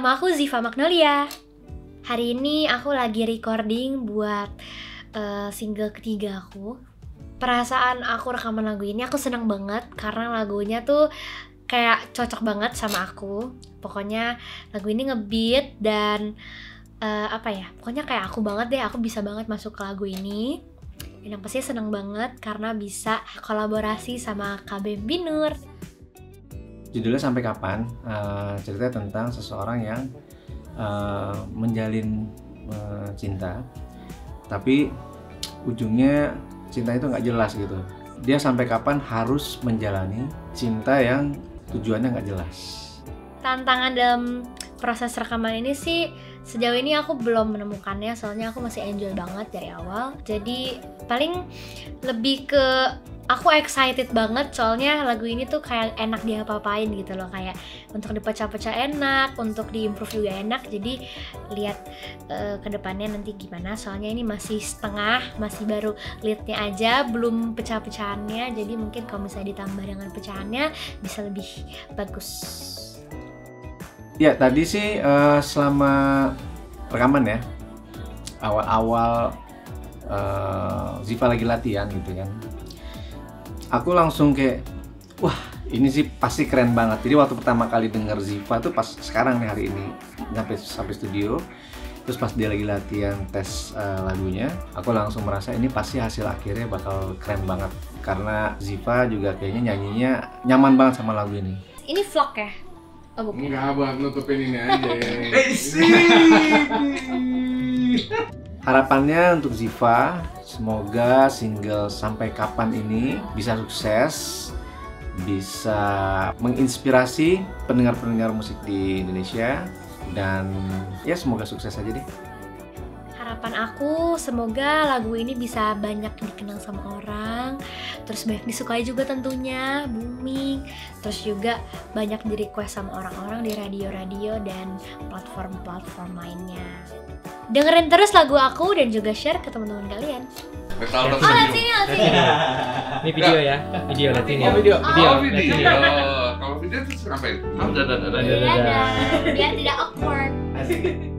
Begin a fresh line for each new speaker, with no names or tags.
nama aku Ziva Magnolia. Hari ini aku lagi recording buat single ketiga aku. Perasaan aku rekaman lagu ini aku seneng banget karena lagunya tuh kayak cocok banget sama aku. Pokoknya lagu ini ngebeat dan pokoknya kayak aku banget deh. Aku bisa banget masuk ke lagu ini. Dan yang pasti seneng banget karena bisa kolaborasi sama KB Binur.
Judulnya Sampai Kapan, cerita tentang seseorang yang menjalin cinta, tapi ujungnya cinta itu nggak jelas gitu. Dia sampai kapan harus menjalani cinta yang tujuannya nggak jelas.
Tantangan dalam proses rekaman ini sih sejauh ini aku belum menemukannya, soalnya aku masih enjoy banget dari awal. Jadi paling lebih ke aku excited banget soalnya lagu ini tuh kayak enak diapa-apain gitu loh, kayak untuk dipecah-pecah enak, untuk diimprove juga enak. Jadi lihat ke depannya nanti gimana, soalnya ini masih setengah, masih baru leadnya aja, belum pecah-pecahannya. Jadi mungkin kalau misalnya ditambah dengan pecahannya bisa lebih bagus.
Ya tadi sih selama rekaman ya, awal-awal Ziva lagi latihan gitu kan, aku langsung kayak, wah ini sih pasti keren banget. Jadi waktu pertama kali denger Ziva tuh pas sekarang nih, hari ini sampai studio, terus pas dia lagi latihan tes lagunya, aku langsung merasa ini pasti hasil akhirnya bakal keren banget. Karena Ziva juga kayaknya nyanyinya nyaman banget sama lagu ini.
Ini vlog ya? Oh, bukan.
Enggak, buat nutupin ini aja.
Harapannya untuk Ziva, semoga single Sampai Kapan ini bisa sukses, bisa menginspirasi pendengar-pendengar musik di Indonesia, dan ya semoga sukses aja deh.
Harapan aku semoga lagu ini bisa banyak dikenal sama orang, terus banyak disukai juga tentunya, booming, terus juga banyak di request sama orang-orang di radio-radio dan platform-platform lainnya. Dengerin terus lagu aku dan juga share ke teman-teman kalian.
Oh,
lihat sini.
Ini video ya, video lihat ini.
Oh, video.
Video.
Kalau video terus ngapain?
Biar tidak awkward.